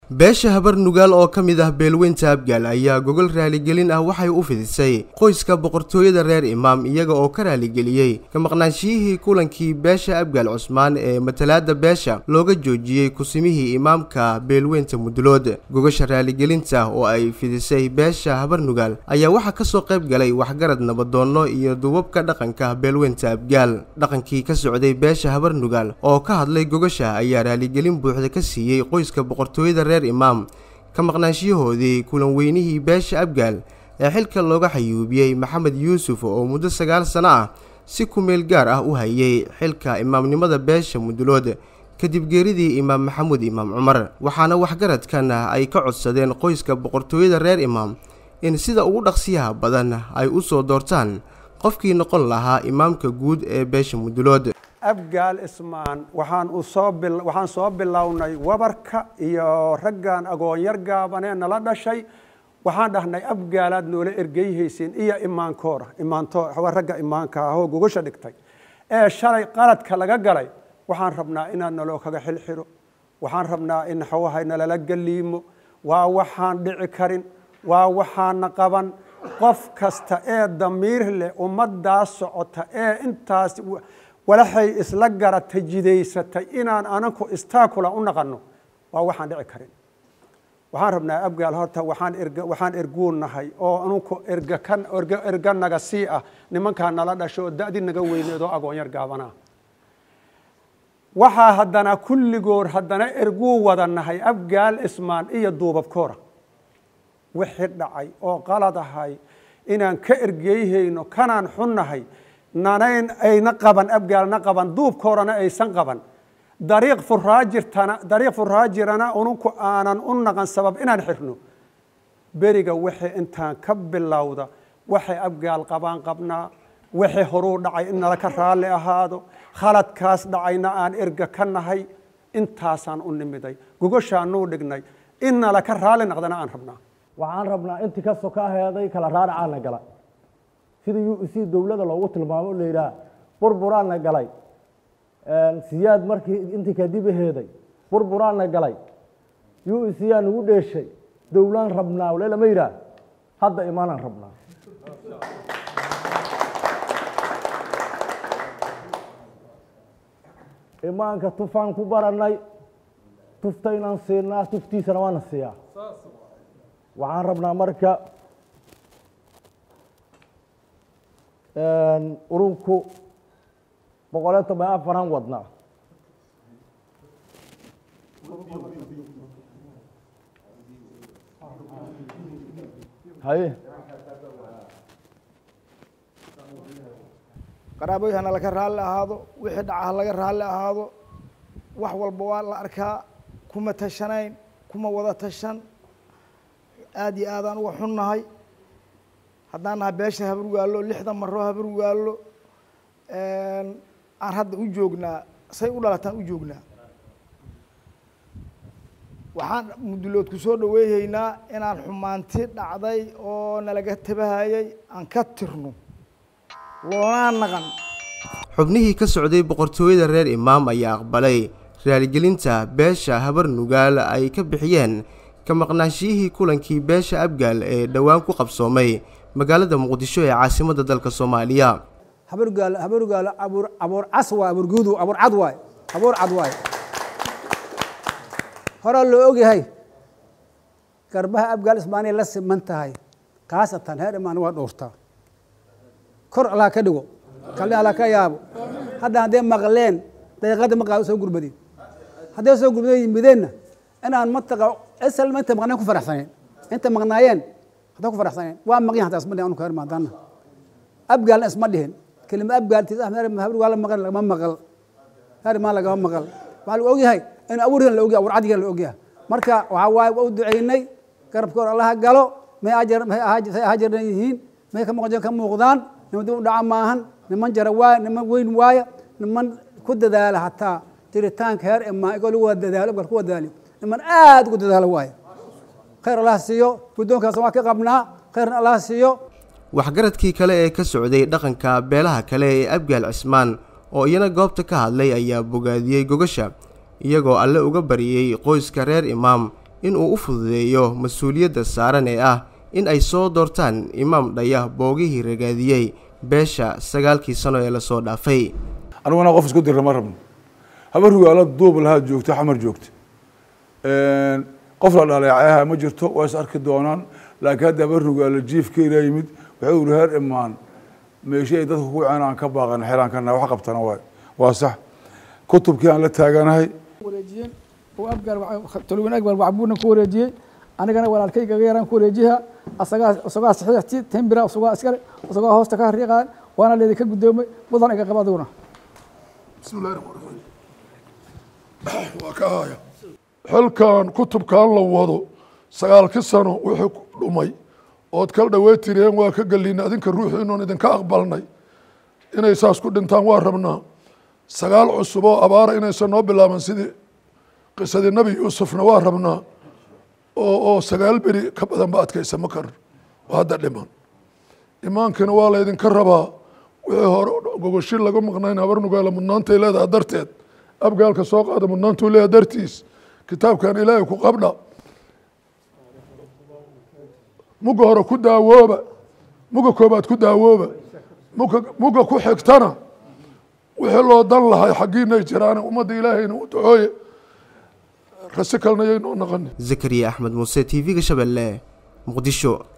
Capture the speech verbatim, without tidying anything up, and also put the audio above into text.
Beesha Habar Nugaal oo ka mid ah beelweynta Abgaal ayaa gogol raali gelin ah waxay u fidisay qoyska Boqortooyada Reer Imaam iyaga oo ka raali geliyay ka maqnaanshihii kulankii beesha Abgaal Cusmaan ee matalaada beesha looga joojiyay kusimihii imaamka beelweynta Mudulood. Gogosha raali gelinta oo ay fidisay beesha Habar Nugaal ayaa waxa ka soo qayb galay waxgarad nabadoono iyo duubabka dhaqanka beelweynta Abgaal. Dhaqankii ka socday beesha Habar Nugaal oo ka hadlay gogosha ayaa raali gelin buuxda ka siiyay qoyska Boqortooyada Reer Imaam ka maqnaashiyahoodii kulan weynihii beesha Abgaal ee xilka looga xayuubiyay Maxamed Yuusuf oo muddo sagaal sano ah si ku meel gaar ah u hayay xilka imaamnimada beesha Mudulood kadib geeridii Imaam Maxamuud Imaam Cumar. Waxaana waxgaradkan ay ka codsadeen qoyska Boqortooyada Reer Imaam in sida ugu dhaqsiyaha badan ay u soo doortaan qofkii noqon lahaa imaamka guud ee beesha Mudulood. Abgaal Ismaan waxaan u soo bil waxaan soo bilownay wabarka iyo raggan agoon yar gaabanee nala dhashay waxaan dhahnay Abgaalaad noola ergeyhaysiin iyo imaankoora imaanto ragga imaanka ah oo gogosha dhigtay ee shalay qaladka laga galay waxaan rabnaa inaan naloo kaga xilxiro waxaan rabnaa in xawahay nalala galiimo waa waxaan dhici karin waa waxaan qaban qof kasta ee damiir leh ummadda socota ee intaas walaxay isla garatay jidaysatay inaan anaku istaakula u naqano waa waxaan dhici karin waxaan rabnaa Abgaal horta waxaan erga waxaan erguunahay oo anaku erga kan erga erga naga sii ah nimanka nala dhasho daadi naga weyneedo agoon yar gaabana waxa haddana kulligoor haddana erguu wadanahay Abgaal Ismaan iyo duubabkoora wixii dhacay oo qalad ahay inaan ka ergeeyayno kanaan xunnahay nanayn ayna qaban Abgaalna qaban duubkoorana aysan qaban dariiq furaajirtana dariiq furaajirana unku aanan u naqan sabab inaan xirno beriga wixii intaan ka bilowda waxay Abgaal qabaan qabnaa wixii horuu dhacay in nala ka raali ahaado khaladkaas dhacayna aan erga ka nahay intaasaan u nimiday gogoshaan u dhignay in nala ka raali noqdana aan rabnaa waxaan rabnaa intii ka soo ka heeday kala raaracana gala sida uu si dawladda loogu tilmaamo leeyahay burburaana galay een siyaad markii intii ka dib heeday burburaana galay uu siyaan ugu dheeshay dawlaan rabnaa wala ma yiraahdo hadda imaanaan rabnaa imaanka tufaan ku baranay tuftaynan siinaa tuftiisana waan siiyaa waxaan rabnaa marka een urunku boqolato ma afaran wadna hay qaraaboyhana laga raali ahaado wixii dhaca laga raali ahaado wax walba waa la arkaa kuma tashanayn kuma wada tashan aad iyo aad aan uga xunnahay haddaan nahay beesha Habar Nugaal lixdan maro Habar Nugaal een aan hadda u joognaa say u dhalataan u joognaa waxaan Mudulood ku soo dhaweeyaynaa inaan xumaanti dhacday oo nalaga tabahayay aan ka tirno loona naqan. Xubnihii ka socday Boqortooyada Reer Imaam ayaa aqbalay raali gelinta beesha Habar Nugaal ay ka bixiyeen ka maqnaanshihii kulankii beesha Abgaal ee dhawaan ku qabsoomay magaalada Muqdisho ee caasimadda dalka Soomaaliya. Habar Nugaal Habar Nugaal abur abur aswa abur guudu abur cadwaay abur cadwaay hore loo ogyahay garbaha Abgaal Ismaani la simantahay kaasatan heer imaan waa dhoorta kor ala ka dhigo kale ala ka yaabo hadda hadee maqleen daqiiqada maqaal soo gurbadin hadee soo gurbadin midena inaan mataqa asal ma inta maqnaan ku faraxsaneen inta maqnaayeen hada ku faraxsaneen waa maqyan hada asma aanu ka hermaadana Abgaal isma dhihin kelima Abgaal tii ahmar Habar Nugaal maqal lama maqal har ma laga maqal waxa uu ogyahay in abuurin la ogyahay warcadiga la ogyahay marka waxa waay u duceynay garabkoor Allah galo ma ajar ma ajar yihiin ma ka muuqdaan ka muuqdaan niman u dhaca maahan niman jara waa niman weyn waaya niman ku dadaala hataa tiritaanka heer ima igoo wada dadaalo gal ku wadaali niman aad ku dadaalo waaya khayr Allah siiyo gudoonkaas waa ka qabnaa khayr Allah siiyo. Waxgaradkii kale ee ka socday dhaqanka beelaha kale ee Abgaal Cismaan oo iyana goobta ka hadlay ayaa bogaadiyay gogosha iyagoo alle uga bariyay qoyska Reer Imaam inuu u fududeeyo mas-uuliyadda saaran ee ah in ay soo doortaan imaam dhaya boogihii ragaadiyey beesha sagaalkii sano ee lasoo dhaafay. aniguna qof isku dirna ma rabno. Habar Nugaal duub lahaa joogto xamar joogto. een qof la dhaleecayaha ma jirto waa is arki doonaan laakiin hadda Habar Nugaal jiifkeena yimid wuxuu Reer Imaam meeshay dadku ku aanan ka baaqan xiraan kana wax qabtana waa waa sax kutubkii aan la taaganahay wareejiyeen oo abgaar talwin akbar wacbuuna ku wareejiyay anigana walaalkayga yaraan ku wareejiha asaga asaga saxiixti tembira asaga askar asaga hoosta ka riiqaan waana leeyahay ka gudoomay mudan iga qabaduna. bismillaahir rahmaanir rahiim waa ka haya halkan kutubkaan la wado sagaalkii sano wuxuu dhumay ood kala dhaweetireen waa ka galina adinka ruuxiinoon idinka aqbalnay inay saas ku dhintaan waa rabnaa sagaal cusub oo abaara inaysan noo bilaaban sidii qisadii nabi yuusufna waa rabnaa oo oo sagaal beri ka badan ba adkaysa ma kar oo hadda dhiman imaankana waa la idinka rabaa wixii hore gogoshi laga maqnayn Habar Nugaal mudnaantay leedahay darteed abgaalka soo qaada mudnaantuu leeyahay dartiis kitaabkan ilaahay ku qabdha muga hore ku daawooba muga koobaad ku daawooba muga muga ku xigtana wixii loo dan lahay xagiinay jiraan ummadda ilaahayna u ducooye rasikalna yaynu noqon. Zakariya Axmed Muuse T V-ga Shabelle Muqdisho.